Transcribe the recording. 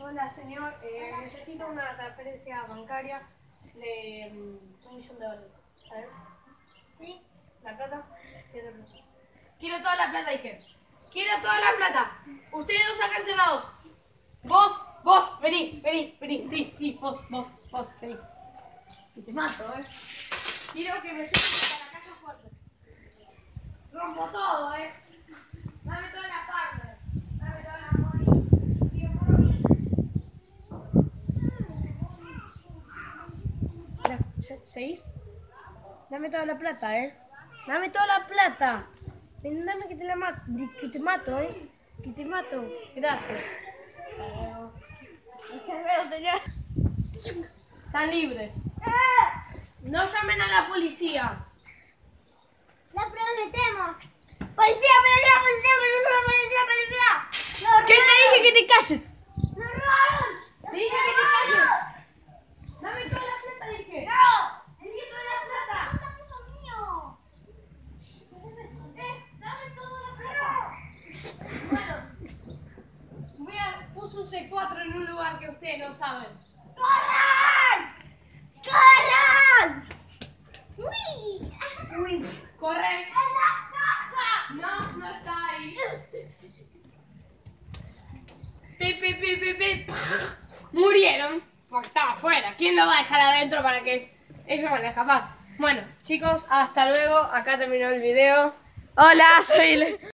Hola señor, necesito una transferencia bancaria de $1.000.000. A ver. ¿Sí? ¿La plata? Quiero plata. Quiero toda la plata, dije. Quiero toda la plata. Ustedes dos acá encerrados. Vos, vení. Sí, vos, vení. Y te mato, Quiero que me lleves a la casa fuerte. Rompo todo, Dame toda la palma. Dame toda la money. Quiero por mí. ¿Ya seguís? Dame toda la plata, Dame toda la plata. Ven, dame que te la mato. Que te mato, Que te mato. Gracias. Están libres. No llamen a la policía. ¡La prometemos! ¡Policía! ¿Qué te dije que te calles? ¡Nos robaron! Te dije que te calles. Dame toda la plata, dije. ¡No! Dame toda la plata. ¡Es mío! Dame toda la plata. Bueno, puse un C4 en un lugar que ustedes no saben. ¡Corran! ¡Corran! ¡Uy! Corre. ¡En la caja! No está ahí. Pip. Murieron. Porque estaba afuera. ¿Quién lo va a dejar adentro para que ellos van a escapar? Bueno, chicos, hasta luego. Acá terminó el video. Hola, soy...